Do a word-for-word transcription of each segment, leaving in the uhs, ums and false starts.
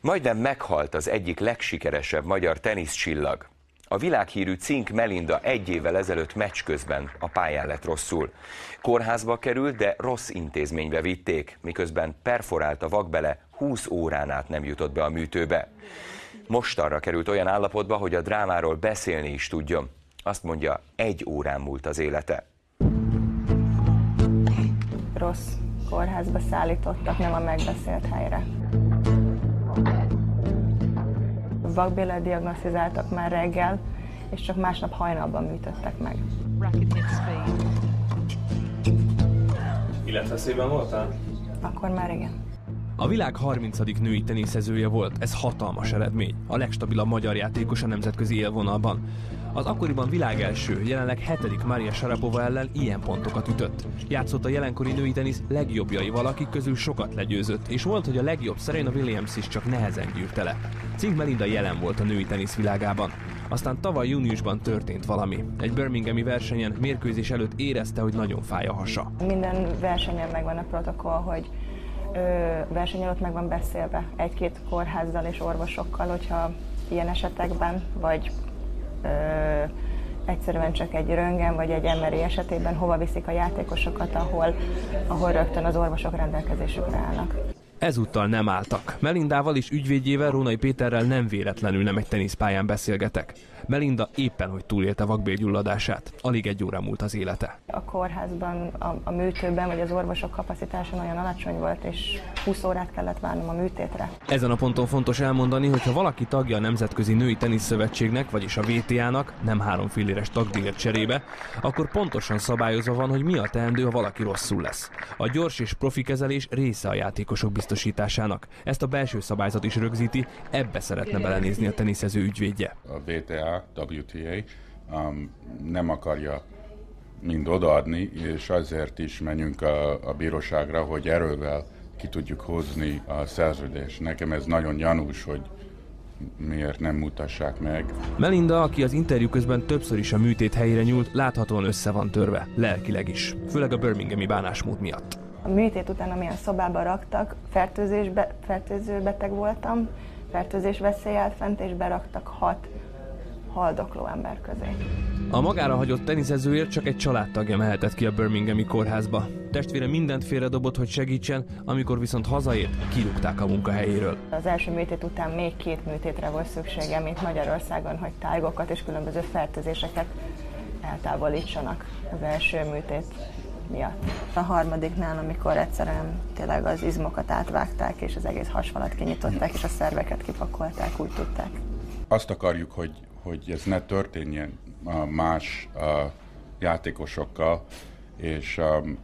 Majdnem meghalt az egyik legsikeresebb magyar teniszcsillag. A világhírű Cink Melinda egy évvel ezelőtt meccs közben a pályán lett rosszul. Kórházba került, de rossz intézménybe vitték, miközben perforált a vakbele, húsz órán át nem jutott be a műtőbe. Most arra került olyan állapotba, hogy a drámáról beszélni is tudjon. Azt mondja, egy órán múlt az élete. Rossz kórházba szállítottak, nem a megbeszélt helyre. Vakbélát diagnosztizáltak már reggel, és csak másnap hajnalban műtöttek meg. Életveszélyben voltál? Akkor már igen. A világ harmincadik női teniszezője volt, ez hatalmas eredmény. A legstabilabb magyar játékos a nemzetközi élvonalban. Az akkoriban világelső, jelenleg hetedik Maria Sharapova ellen ilyen pontokat ütött. Játszott a jelenkori női tenisz legjobbjaival, akik közül sokat legyőzött, és volt, hogy a legjobb Serena Williams is csak nehezen gyűrte le. Cink Melinda jelen volt a női tenisz világában. Aztán tavaly júniusban történt valami. Egy birminghami versenyen mérkőzés előtt érezte, hogy nagyon fáj a hasa. Minden versenyen megvan a protokoll, hogy ö, verseny előtt meg van beszélve egy-két kórházzal és orvosokkal, hogyha ilyen esetekben, vagy ö, egyszerűen csak egy röntgen vagy egy em er i esetében hova viszik a játékosokat, ahol, ahol rögtön az orvosok rendelkezésükre állnak. Ezúttal nem álltak. Melindával és ügyvédjével, Rónai Péterrel nem véletlenül nem egy teniszpályán beszélgetek. Melinda éppen, hogy túlélte vakbélgyulladását. Alig egy óra múlt az élete. A kórházban, a, a műtőben vagy az orvosok kapacitása olyan alacsony volt, és húsz órát kellett várnom a műtétre. Ezen a ponton fontos elmondani, hogy ha valaki tagja a Nemzetközi Női Teniszszövetségnek, vagyis a vé té á-nak, nem három filléres tagdíjért cserébe, akkor pontosan szabályozva van, hogy mi a teendő, ha valaki rosszul lesz. A gyors és profi kezelés része a játékosok biztosításának. Ezt a belső szabályzat is rögzíti, ebbe szeretne belenézni a teniszező ügyvédje. A vé té á, dupla vé té á um, nem akarja mind odaadni, és azért is menjünk a, a bíróságra, hogy erővel ki tudjuk hozni a szerződést. Nekem ez nagyon gyanús, hogy miért nem mutassák meg. Melinda, aki az interjú közben többször is a műtét helyére nyúlt, láthatóan össze van törve, lelkileg is, főleg a birminghami bánásmód miatt. A műtét után, amilyen szobába raktak, fertőzésbe, fertőző beteg voltam, fertőzés veszély állt fent, és beraktak hat haldokló ember közé. A magára hagyott teniszezőért csak egy családtagja mehetett ki a birminghami kórházba. Testvére mindent félredobott, hogy segítsen, amikor viszont hazaért, kirúgták a munkahelyéről. Az első műtét után még két műtétre volt szüksége, mint Magyarországon, hogy tájgokat és különböző fertőzéseket eltávolítsanak az első műtét miatt. A harmadiknál, amikor egyszerűen tényleg az izmokat átvágták, és az egész hasfalat kinyitották, és a szerveket kipakolták, úgy tudták. Azt akarjuk, hogy, hogy ez ne történjen más uh, játékosokkal, és, um,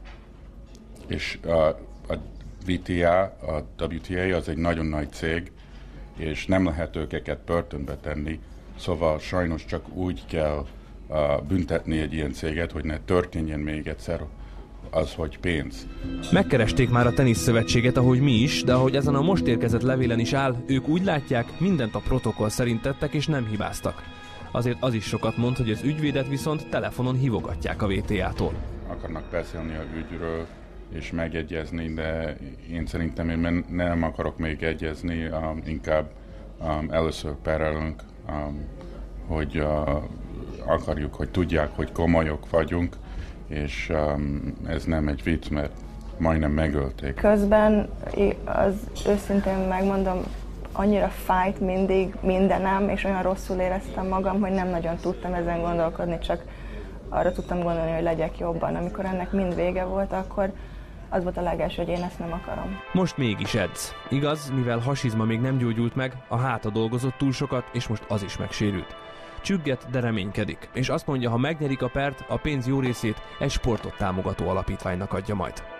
és uh, a vé té á, a dupla vé té á az egy nagyon nagy cég, és nem lehet őket börtönbe tenni, szóval sajnos csak úgy kell uh, büntetni egy ilyen céget, hogy ne történjen még egyszer az, hogy pénz. Megkeresték már a teniszszövetséget, ahogy mi is, de ahogy ezen a most érkezett levélen is áll, ők úgy látják, mindent a protokoll szerint tettek és nem hibáztak. Azért az is sokat mond, hogy az ügyvédet viszont telefonon hívogatják a vé té á-tól. Akarnak beszélni a ügyről és megegyezni, de én szerintem én nem akarok még egyezni, um, inkább um, először perelünk, um, hogy uh, akarjuk, hogy tudják, hogy komolyok vagyunk, és um, ez nem egy vicc, mert majdnem megölték. Közben az őszintén megmondom, annyira fájt mindig mindenem, és olyan rosszul éreztem magam, hogy nem nagyon tudtam ezen gondolkodni, csak arra tudtam gondolni, hogy legyek jobban. Amikor ennek mind vége volt, akkor az volt a legelső, hogy én ezt nem akarom. Most mégis edz. Igaz, mivel hasizma még nem gyógyult meg, a háta dolgozott túl sokat, és most az is megsérült. Csügget, de reménykedik, és azt mondja, ha megnyerik a pert, a pénz jó részét egy sportot támogató alapítványnak adja majd.